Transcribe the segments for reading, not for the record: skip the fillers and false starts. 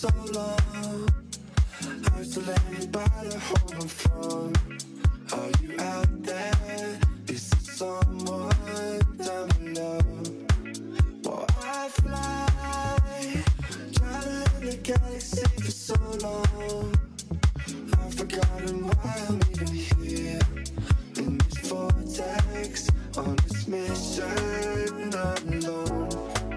so long. Isolated by the home phone. Are you out there? Is there someone down below? Well, I fly, traveling the galaxy for so long. I've forgotten why I'm even here in this vortex, on this mission alone.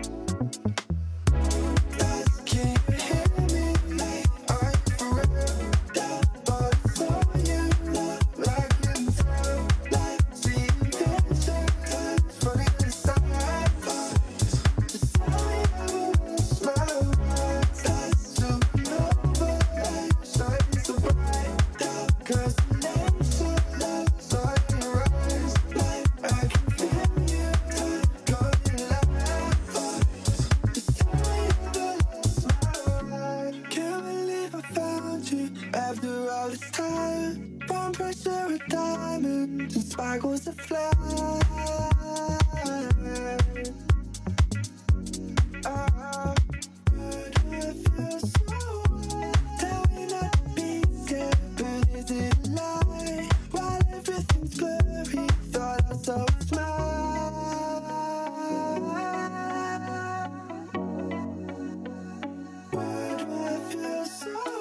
After all this time, from pressure a diamond and sparkles a fly. Oh, but I feel so wild. Tell me not to be scared, but is it a lie? While everything's blurry, thought I saw a smile. Why do I feel so?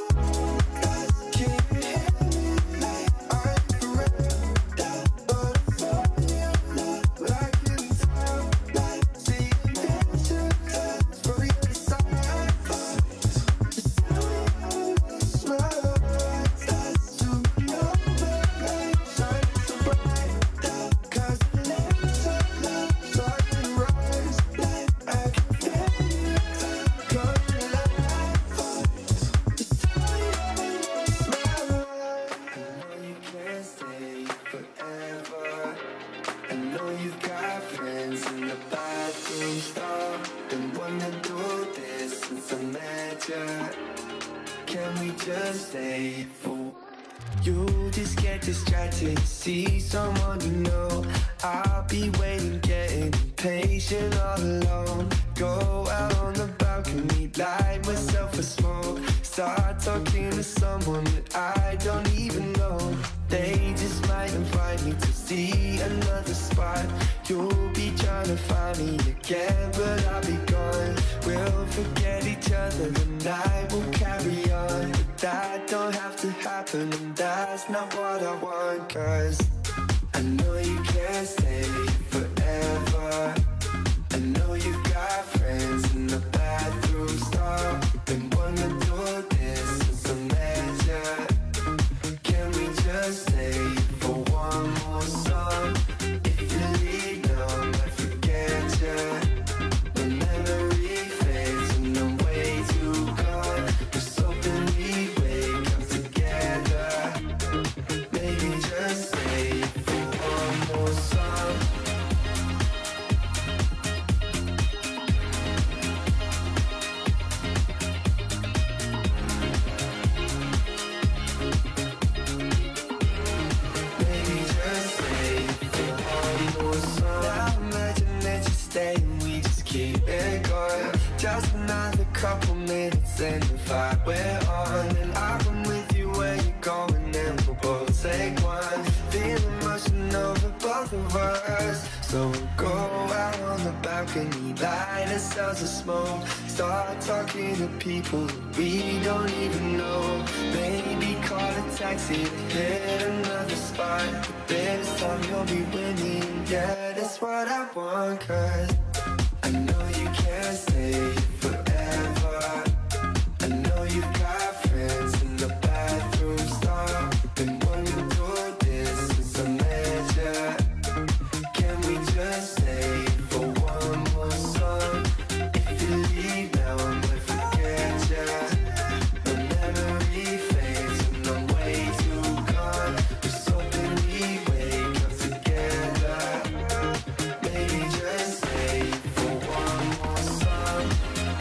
Can we just stay for you? Just get distracted, see someone you know. I'll be waiting, getting impatient all alone. Go out on the balcony, light myself a smoke. Start talking to someone that I don't even know. They just might invite me to see another spot. You'll be trying to find me again, but I'll be gone. We'll forget each other, the night will carry on. But that don't have to happen, and that's not what I want. Cause I know you can't stay forever. I know you've got friends in the bathroom stall. Been wanting to do this since I met ya. Can we just stay for one more song? If you leave now, I might forget ya. The memory fades and I'm way too gone. Just hoping we wake up together. Maybe just stay for one more song. We just keep it going. Just another couple minutes and the vibe we're on. And I'll come with you where you're going, and we'll both take one. Feel emotion over both of us. So we'll go out on the balcony, light ourselves a smoke. Start talking to people we don't even know. Maybe call a taxi to hit another spot. But this time you'll be winning, yeah, that's what I want. Cause I know you can't stay forever. I know you've got friends in the bathroom stall. Been wanting to do this since I met ya. Can we just stay for one more song? If you leave now, I might forget ya. The memory fades and I'm way too gone. Just hoping we wake up together. Maybe just stay for one more song.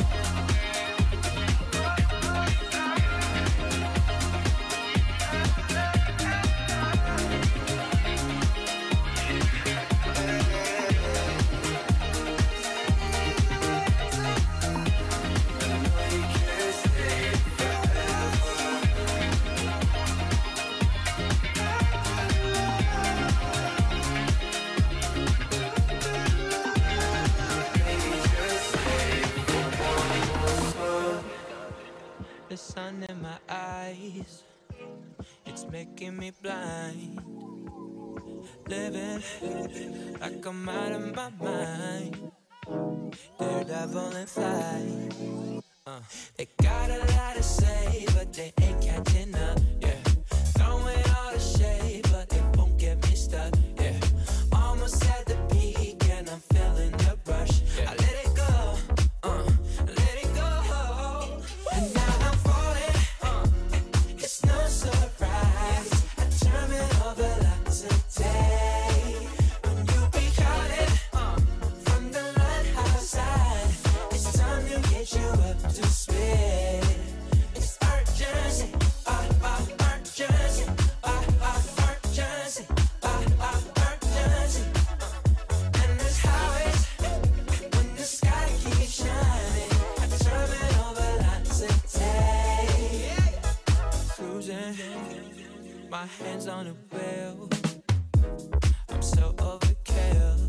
the sun in my eyes, it's making me blind. Living like I'm out of my mind. Daredevil and fly. They got a lot to say, but they ain't catching up. Yeah, throwing all the shade, but it won't get me stuck. Yeah, almost at the peak and I'm feeling the rush. Yeah. I let it go, let it go, and now I'm falling. It's no surprise. I turn it over like today. When you be calling from the lighthouse side, it's time to get you up to speed. It's urgency, urgency, urgency, urgency. And that's how it's when the sky keeps shining. I turn it over like today. Cruising, my hands on the wheel. I'm so overkill.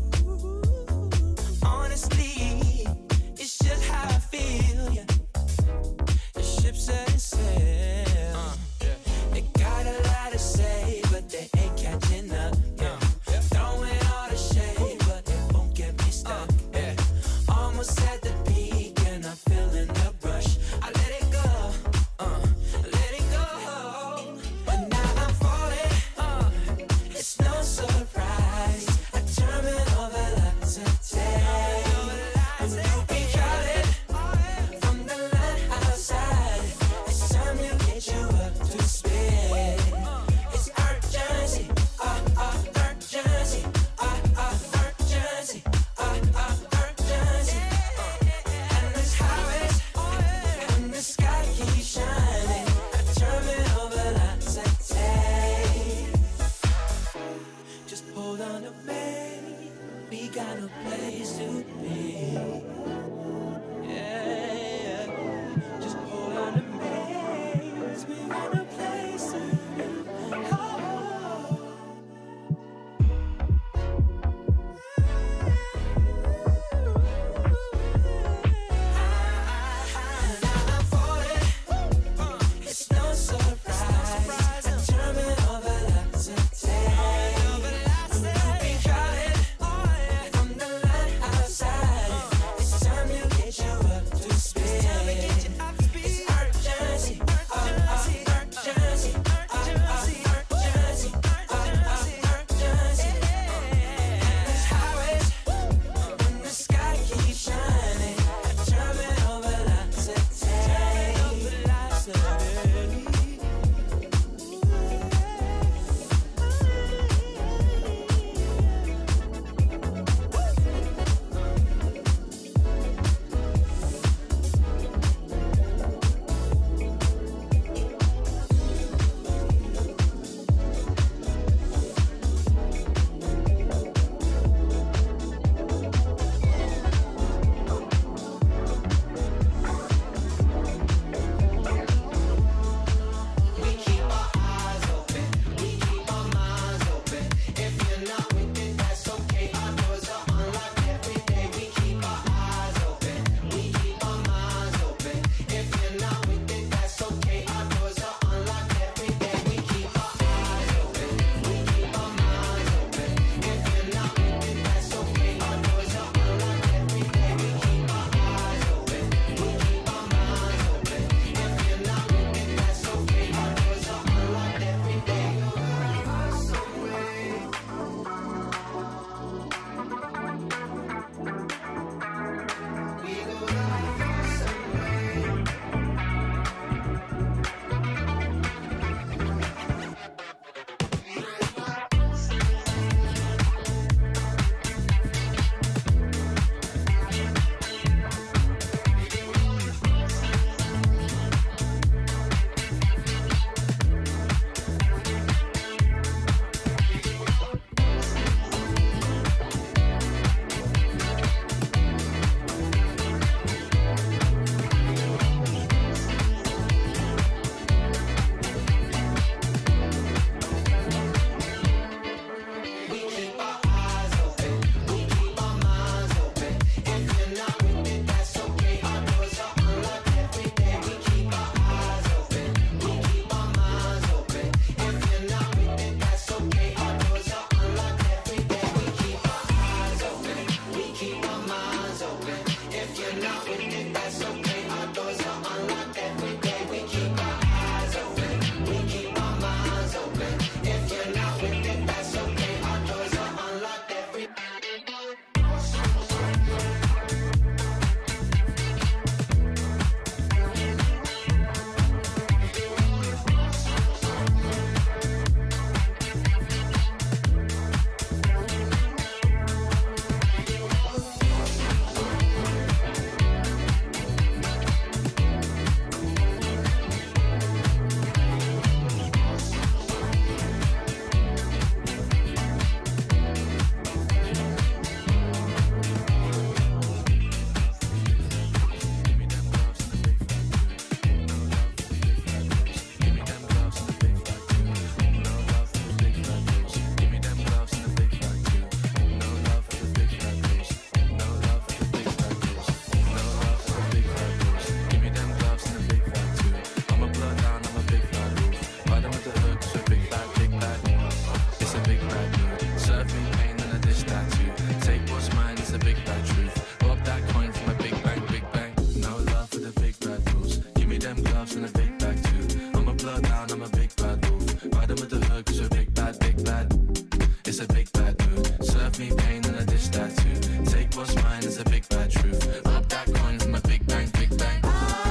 Honestly, it's just how I feel. Yeah, the ship's setting sail. They got a lot to say, but they ain't catching up. Yeah, throwing all the shade, but it won't get me stuck. Yeah, almost at the peak and I'm feeling the rush. I let it go, let it go, and now I'm falling. them gloves and a big bag too. I'm a blood down, I'm a big bad wolf. Ride 'em with the hood, cause we're big bad, big bad. It's a big bad mood. Serve me pain and I dish that too. Take what's mine, it's a big bad truth. Up that coin from a big bang, big bang.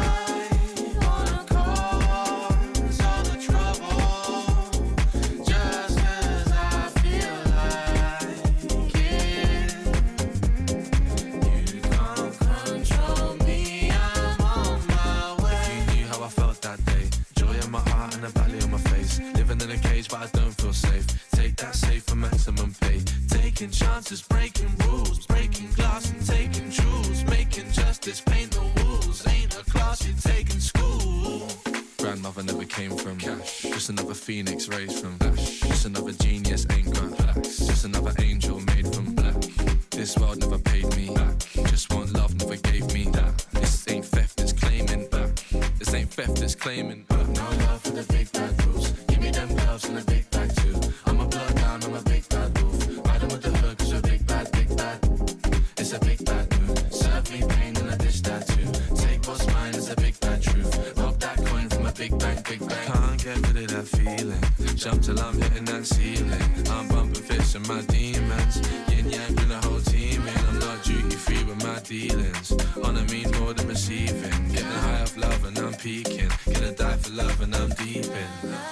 But I don't feel safe. Take that safe for maximum pay. Taking chances, breaking rules, breaking glass and taking jewels. Making justice, paint the walls. Ain't a class you take in school. Grandmother never came from cash. Just another phoenix raised from ash. Just another genius, ain't got plaques. Just another angel made from black. This world never paid me back. Just want love, never gave me that. This ain't theft, it's claiming back. This ain't theft, it's claiming back. No love for the big bad rules. Give me them gloves and a big bag too. I'm a blood down, I'm a big bad wolf. Ride 'em with the hood, cause we're big bad, big bad. It's a big bad mood. Serve me pain and I dish that too. Take what's mine, it's a big bad truth. Rob that coin from a big bang, big bang. Can't get rid of that feeling. Jump till I'm hitting that ceiling. I'm bumping fists with my demons. Yin yang bring the whole team in. I'm not duty free with my dealings. On a mean more than receiving. Getting high off love and I'm peaking. Gonna die for love and I'm deep in.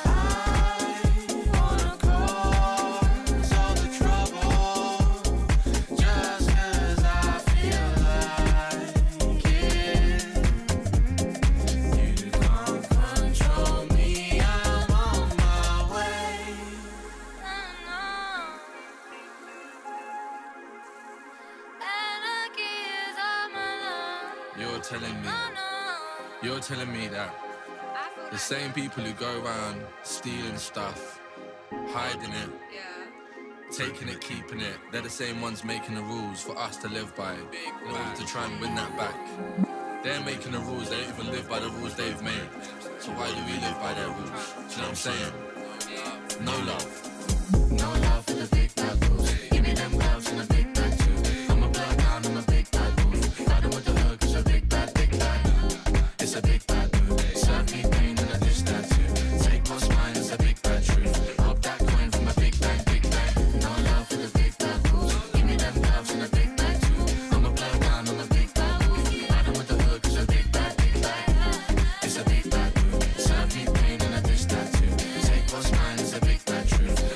You're telling me that the same people who go around stealing stuff, hiding it, taking it, keeping it, they're the same ones making the rules for us to live by in order to try and win that back. They're making the rules, they don't even live by the rules they've made. So why do we live by their rules? Do you know what I'm saying? No love. No love for the big bad rules. Give me them gloves and a big bag too. I'm a blood down, I'm a big bad wolf. Ride 'em with the hood, cause we're big bad, big bad. It's a big bad mood. Serve me pain and I dish that too. Take what's mine, it's a big bad truth. Rob that coin from a big bang, big bang. No love for the big bad rules. Give me them gloves and a big bag too. I'm a blood down, I'm a big bad wolf. Ride 'em with the hood, cause we're big bad, big bad. It's a big bad mood. Serve me pain and I dish that too. Take what's mine, it's a big bad truth.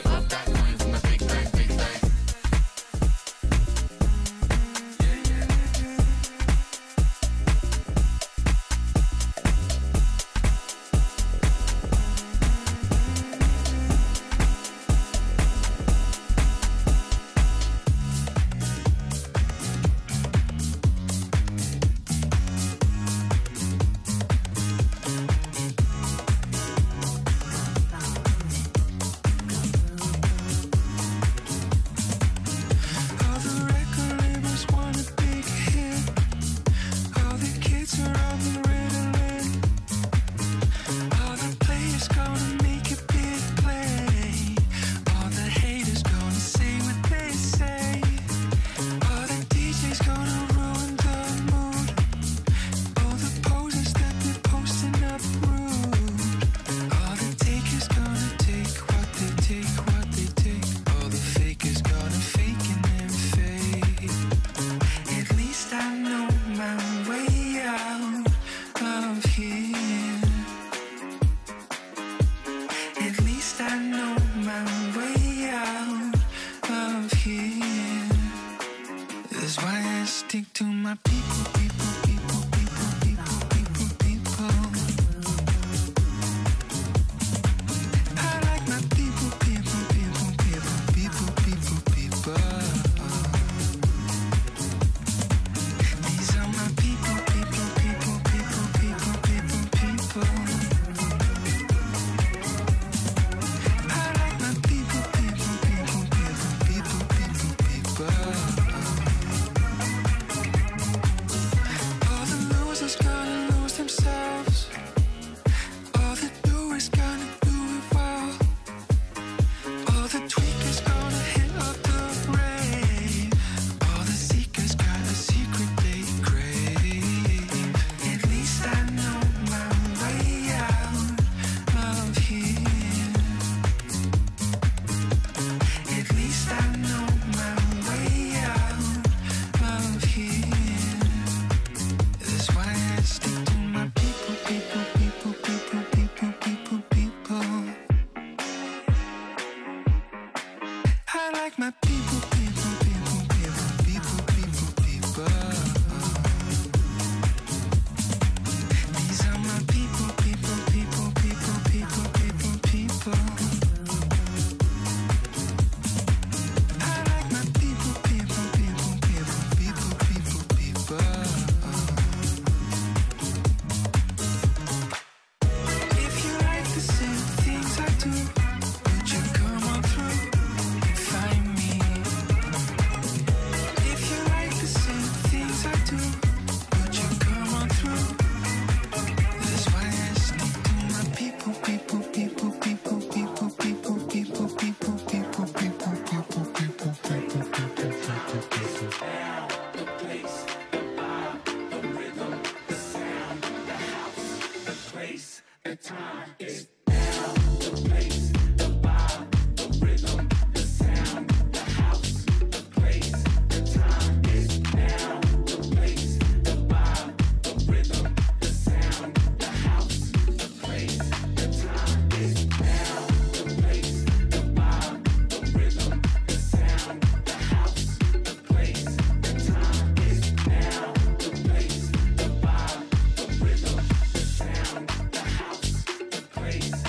Place.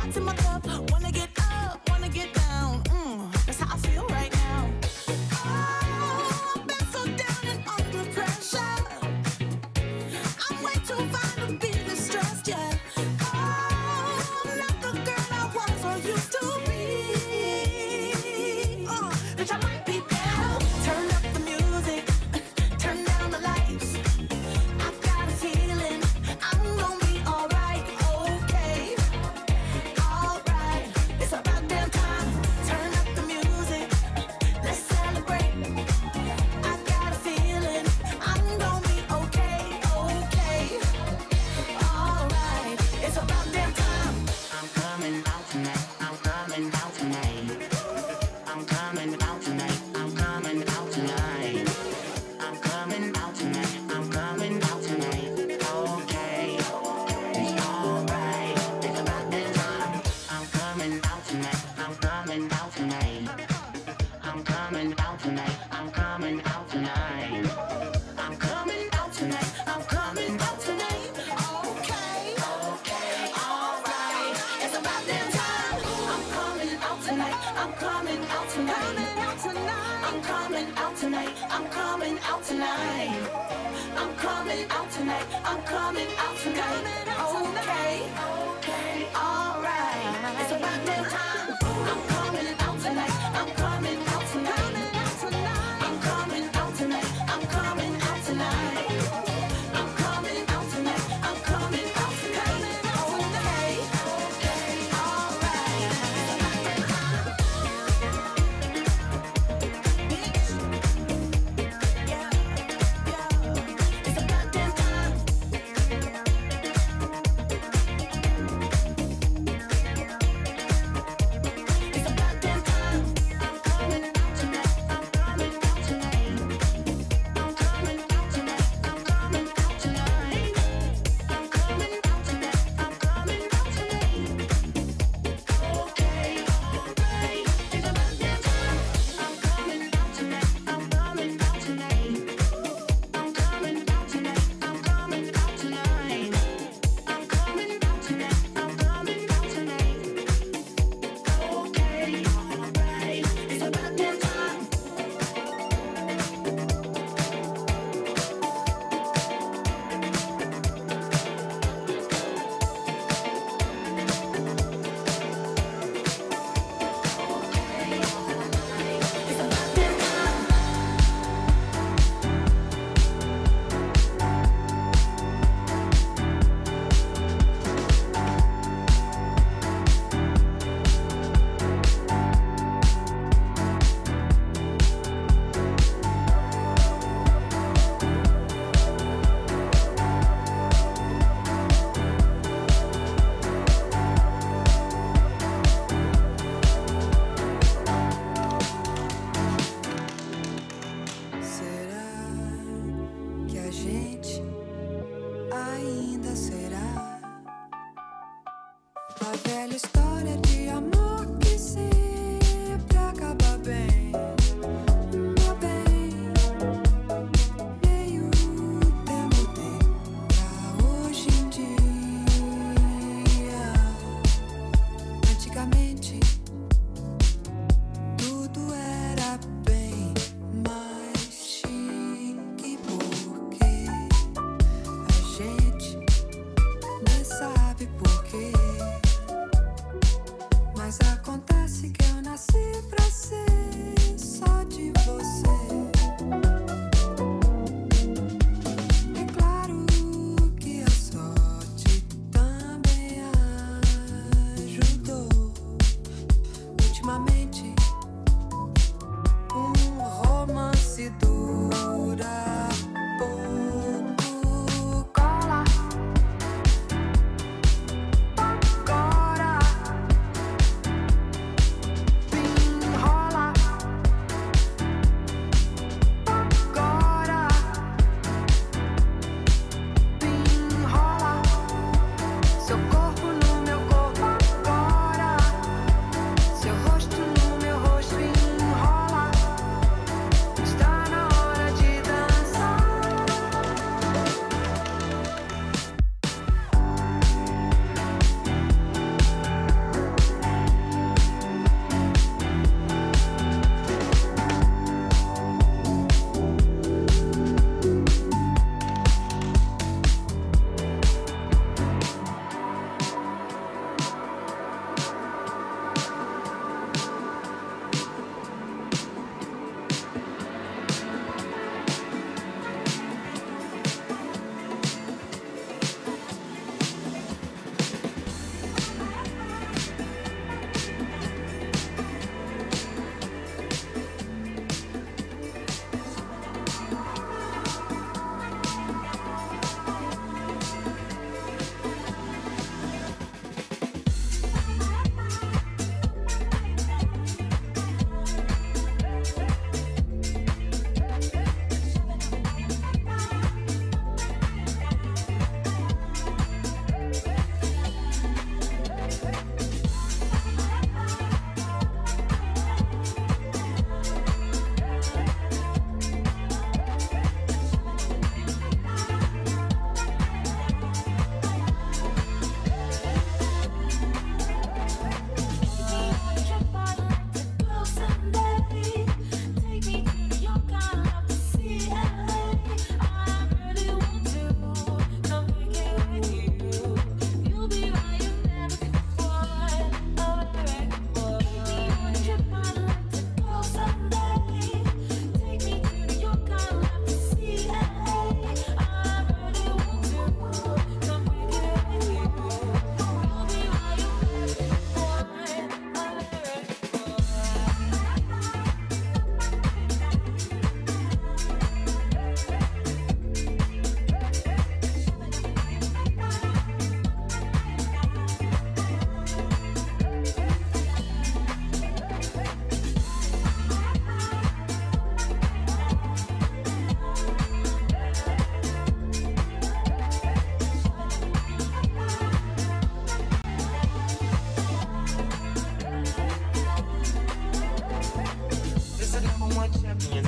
shots in my cup. Wanna get up, wanna get down. That's how I feel right now. Oh, I've been so down and under pressure. I'm way too fine to be distressed, yeah. Oh, I'm not the girl I was or used to be. Bitch, I might be better. Turn up the music, turn down the lights. I've got a feeling I'm gonna be alright, okay. Alright, it's about damn time. Turn up the music, let's celebrate. I've got a feeling I'm gonna be okay, okay. Alright, it's about damn time. I'm coming out tonight. I'm coming out tonight. I'm coming out tonight. I'm coming out tonight. I'm coming out tonight. I'm coming out tonight. Okay, it's alright. It's about that time. I'm coming out tonight. I'm coming out tonight. I'm coming out tonight. I'm coming out tonight. I'm coming out tonight. I'm coming out tonight. Okay, Okay, alright, it's about damn time. I'm coming out tonight. I'm coming out tonight. Coming out tonight. I'm coming out tonight. I'm coming out tonight. I'm coming out tonight. I'm coming out tonight. Okay, okay, alright. It's about that time. I'm coming out tonight. I'm coming out tonight. I'm coming out tonight. I'm coming out tonight. I'm coming out tonight. I'm coming out tonight. Okay, okay, alright. It's about that time. It's about damn time. It's about damn time. I'm coming out tonight. I'm coming out tonight. I'm coming out tonight. I'm coming out tonight. I'm coming out tonight. I'm coming out tonight. Okay, alright. It's about that time. I'm coming out tonight. I'm coming out tonight. I'm coming out tonight. I'm coming out tonight. I'm coming out tonight. I'm coming out tonight. Okay, alright. It's about damn time. It's about damn time. Será que a gente ainda será a velha história de amor que sempre acaba bem? Meu bem, meio tempo pra hoje em dia. Antigamente tudo era bem mais chique, porque a gente nem sabe por quê.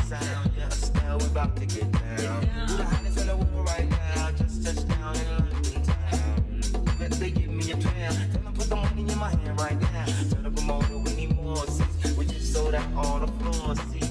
sound. Yes, now we about to get down. The hottest in the world right now. Just touched down in London town. Bet they give me a pound. Tell them put the money in my hand right now. Turn up a motor, we need more seats. We just sold out all the floor seats.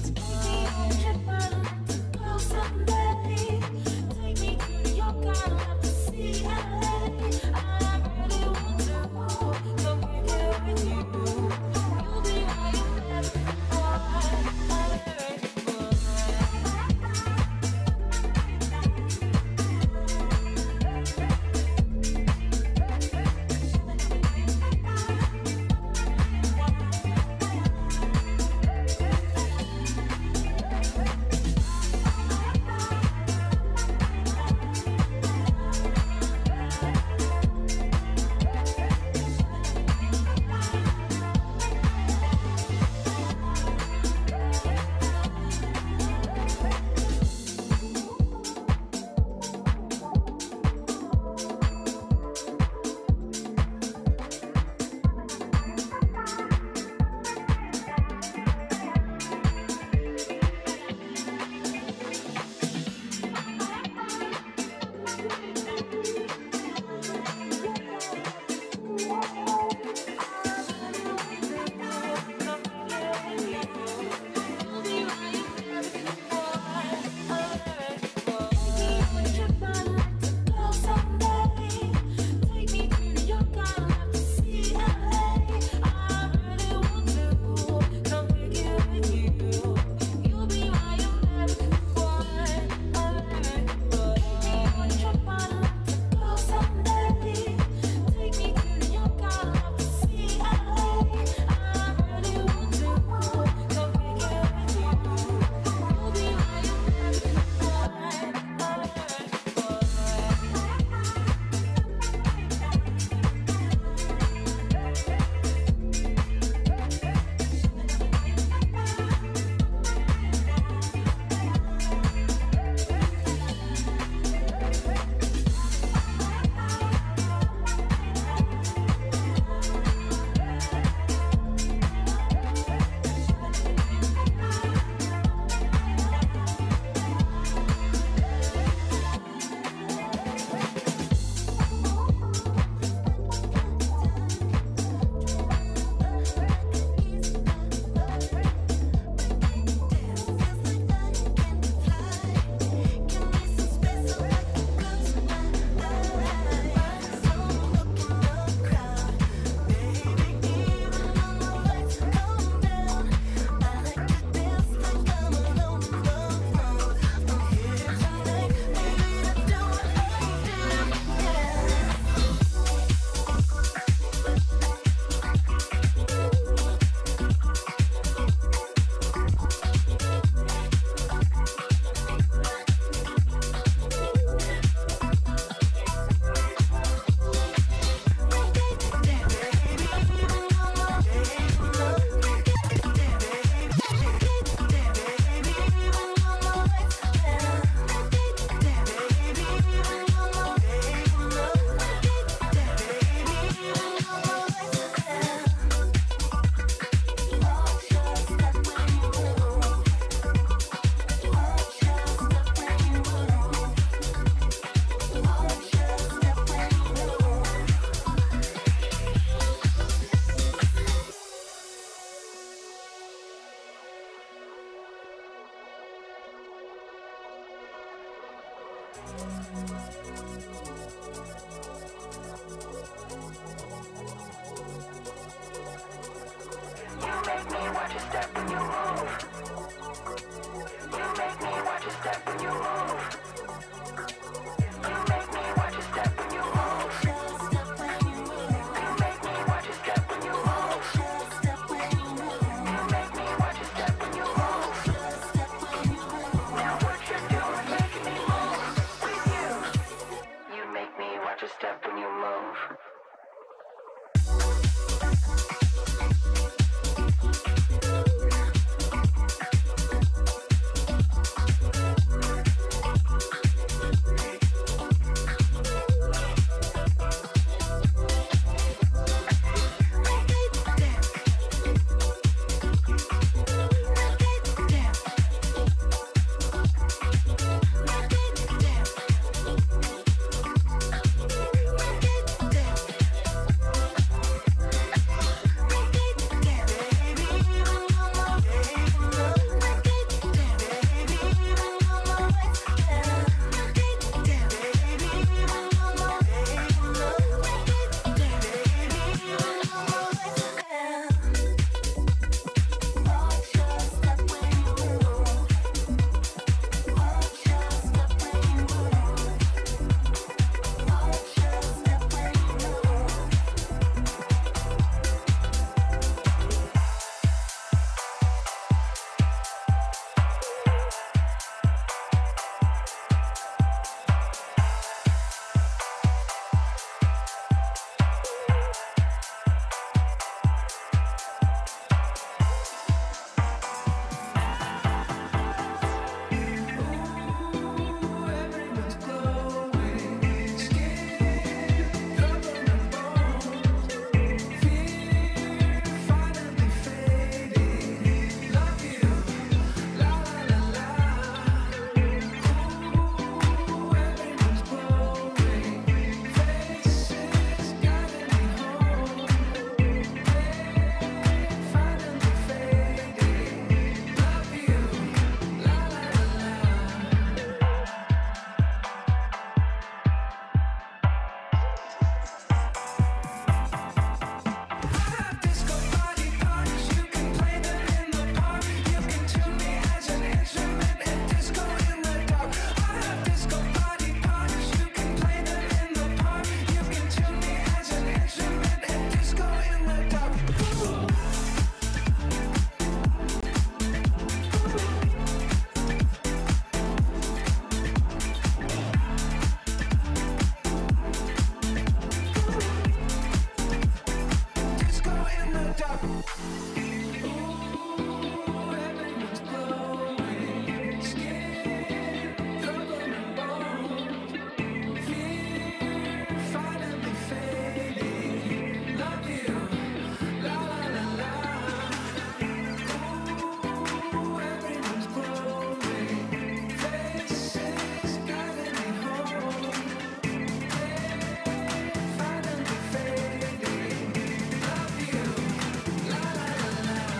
Finally fading. Love you, la la la la.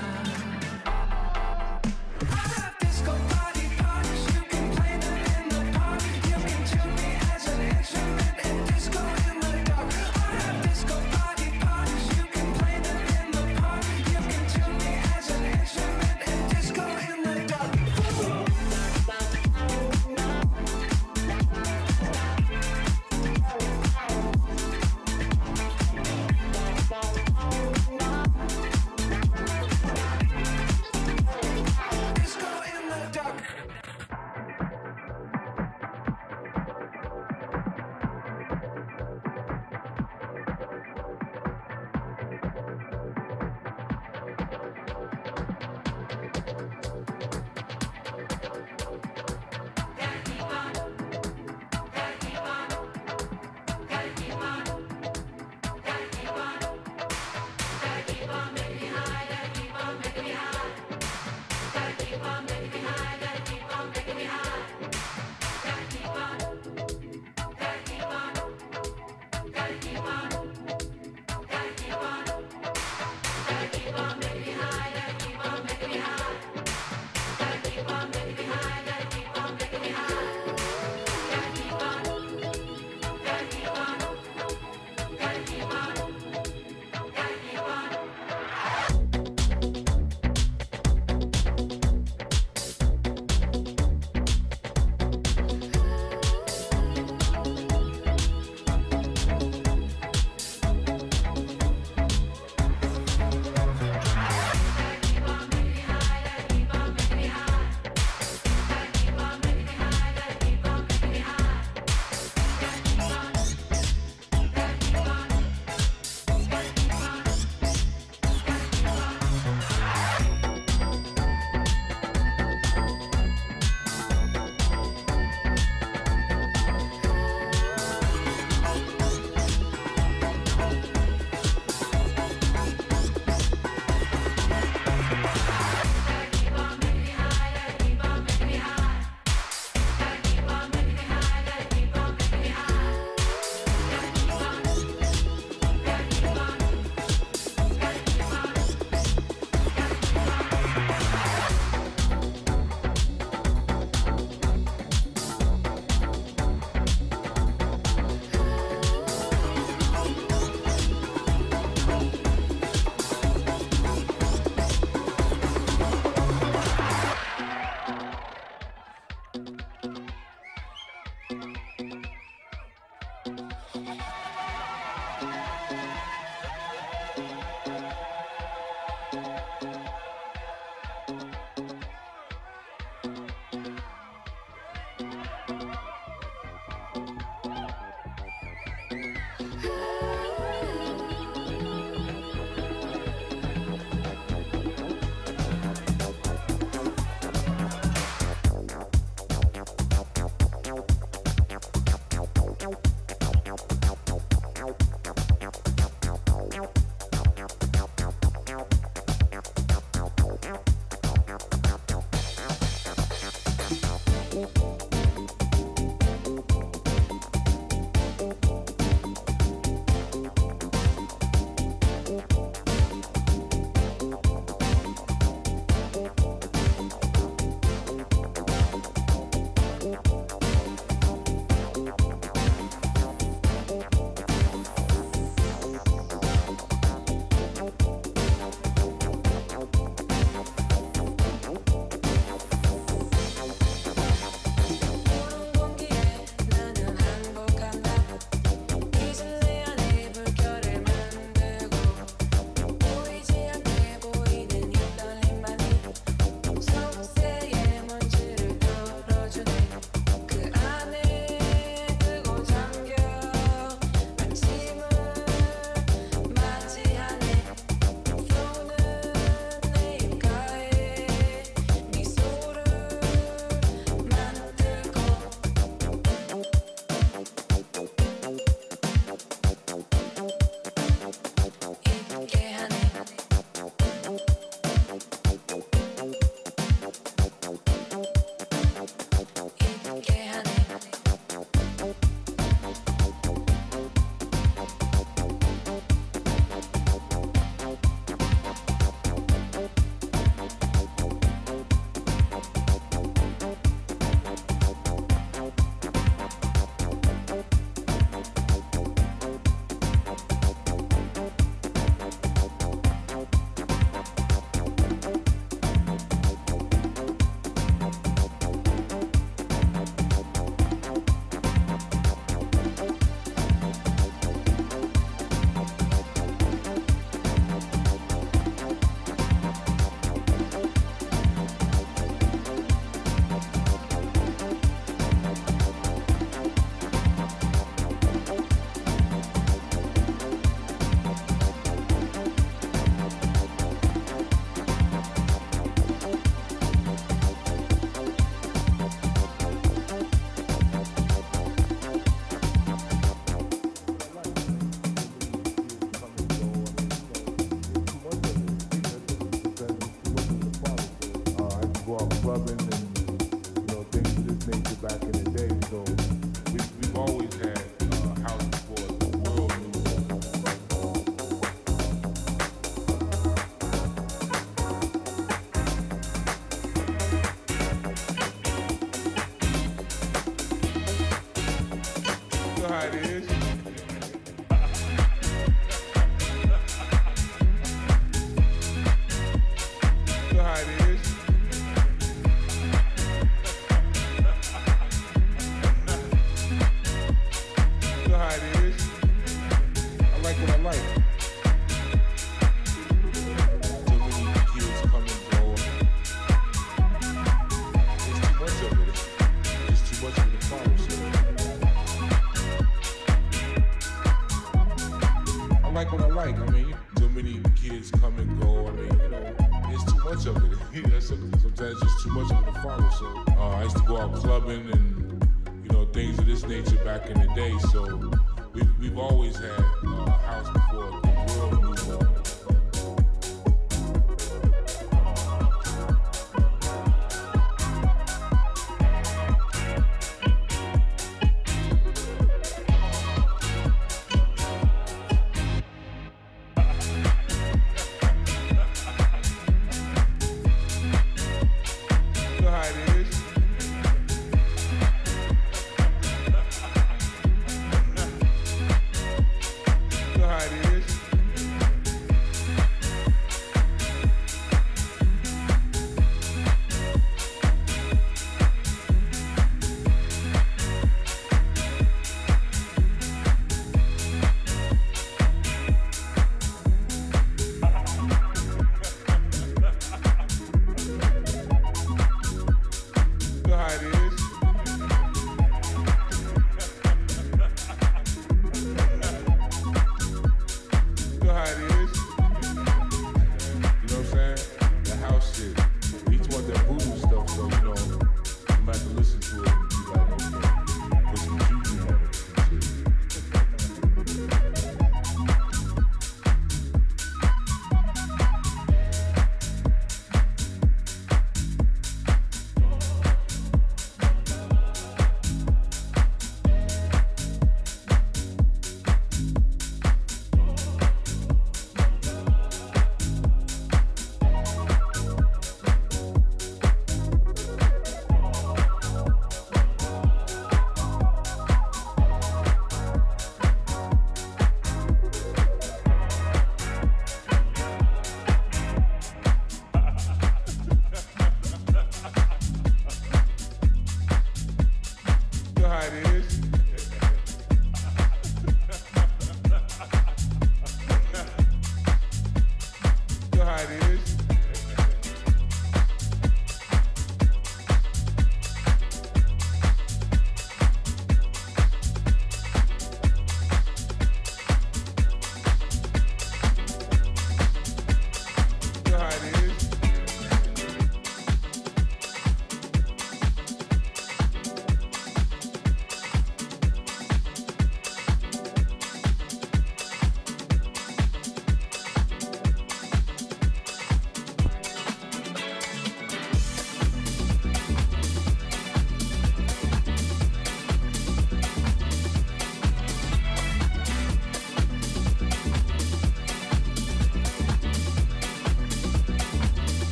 kids come and go. I mean, there's too much of it. Sometimes just too much of it to follow. So I used to go out clubbing and things of this nature back in the day. So we've always had a house before the world moved on.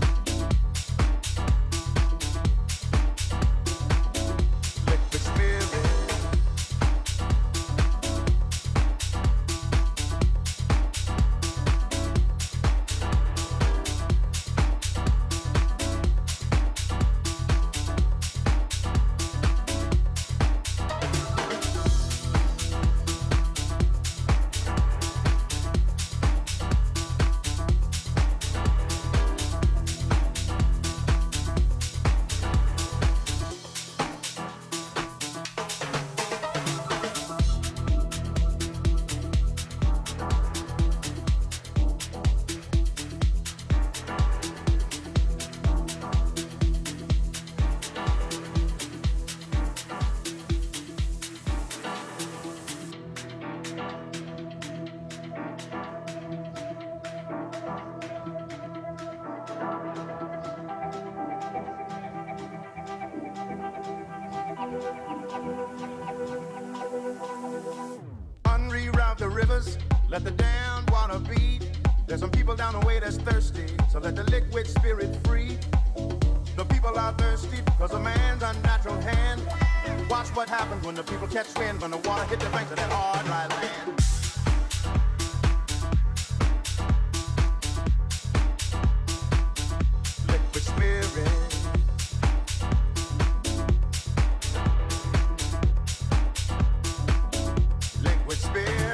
Liquid spirit. rivers, let the damned water beat. There's some people down the way that's thirsty, so let the liquid spirit free. The people are thirsty because of man's unnatural hand. Watch what happens when the people catch wind, when the water hit the banks of that hard, dry land. Liquid spirit. Liquid spirit.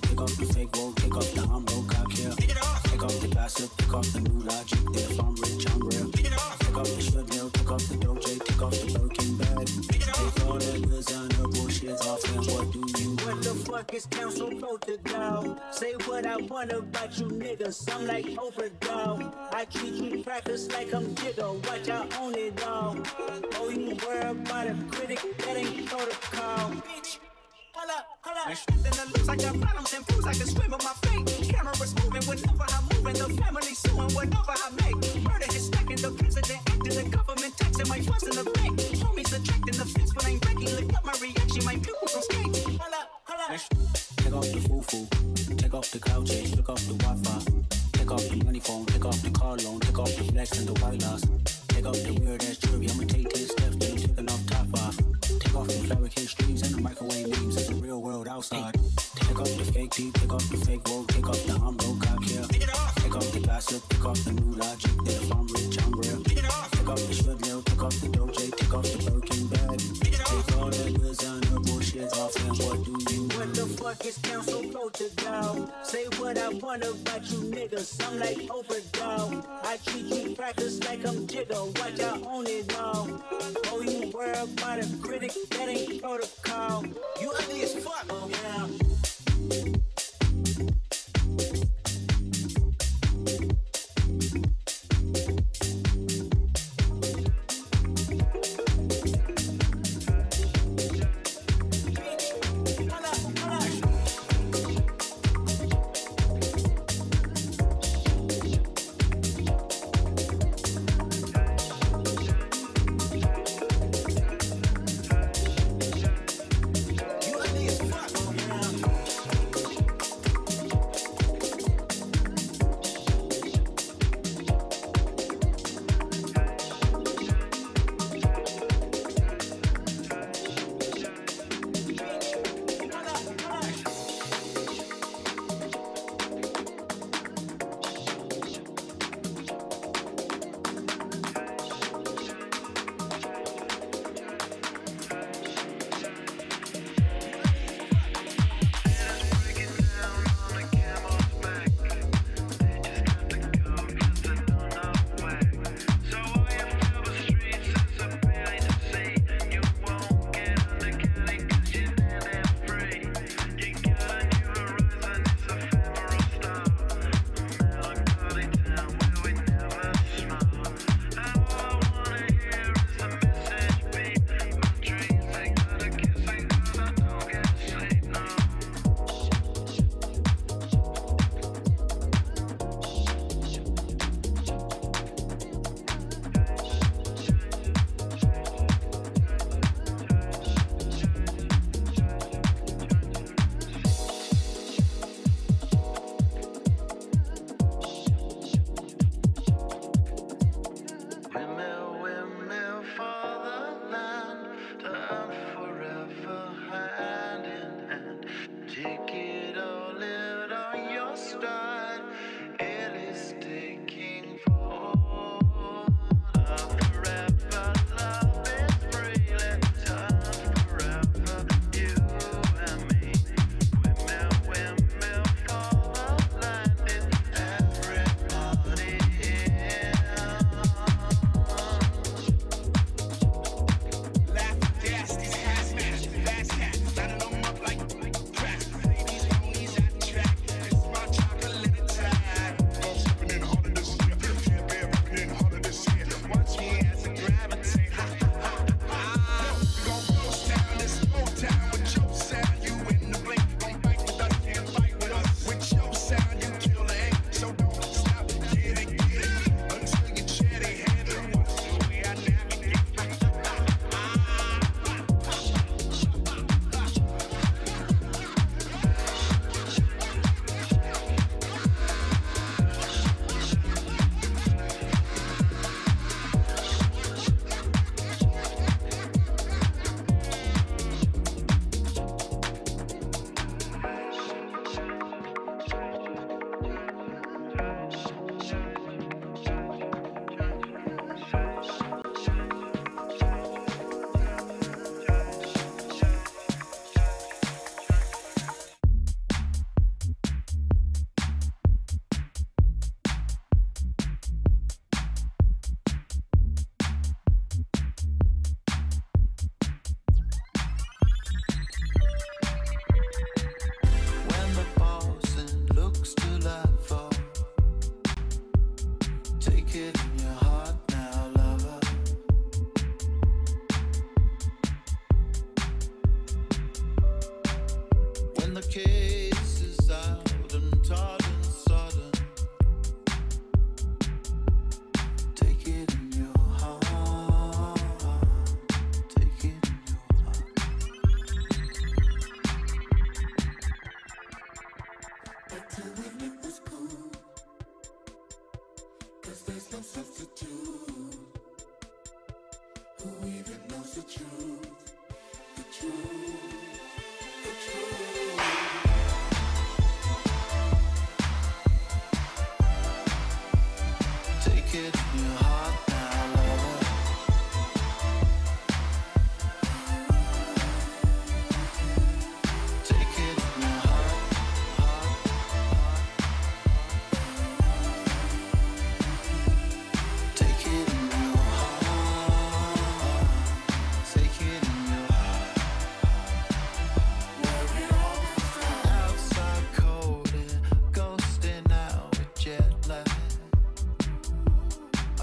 take off the fake woke, take off the I'm broke, I care. Take off the gossip, take off the new logic. If I'm rich, I'm real. Take off the strip deal, take off the doje, take off the Birkin bag. Take all that designer bullshit off and what do you? What the fuck is council protocol? Say what I want about you niggas. I'm like overdose. I treat you crackers like I'm Jigga. Watch I own it all. Oh, you worry about a critic, that ain't protocol. Bitch. Hold up. Then the looks I got problems and proofs I can swim with my fate. Cameras moving whenever I'm moving. The family suing whatever I make. Murder is stacking the president acting. The government taxing my funds in the bank. Homies attracting the fence when I'm breaking. Look up my reaction, my pupils from skates. Hold up. Take off the foo-foo, take off the cloud chase, take off the Wi-Fi. Take off the money phone, take off the car loan, take off the flex and the white loss. Take off the weird ass jewelry, I'ma take 10 steps, then I'm taking off top off. Take off the fabricated streams and the microwave memes, it's the real world outside. Take off the fake deep, take off the fake woke, take off the I'm broke, I care. Take off the gossip, take off the new logic, if I'm rich, I'm real. Take off the strip deal, take off the doje, take off the Birkin bag. Take all that designer bullshit off and what do you? What the fuck is council protocol? Say what I want about you niggas. I'm like overdose. I treat you crackers like I'm Jigga. Watch I own it all. Oh, you worry about a critic, that ain't protocol. You ugly as fuck. Oh yeah. it in your heart now, lover. Take it in your heart, heart, heart. Take it in your heart. Take it in your heart. Outside cold and ghosting out with jet lag.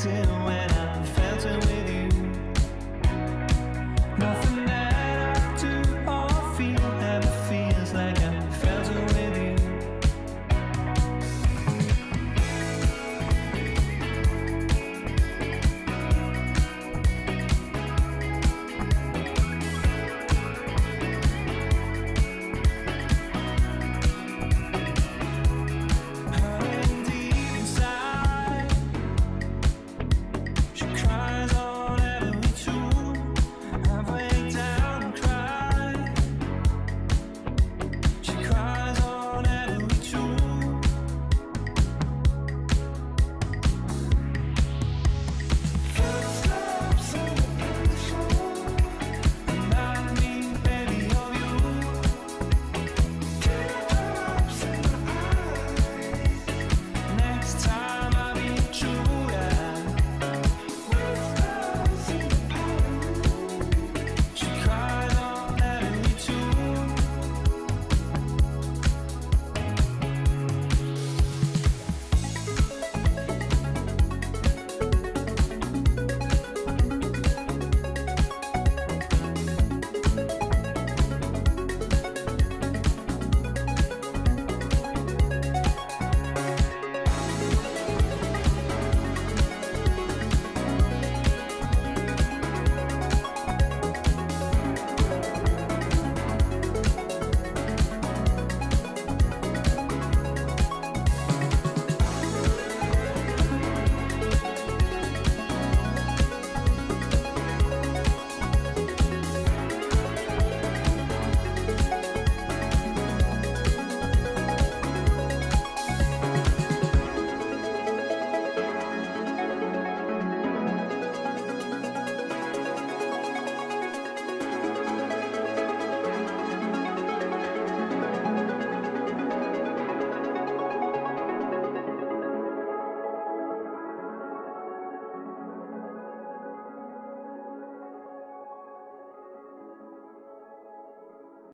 dancing when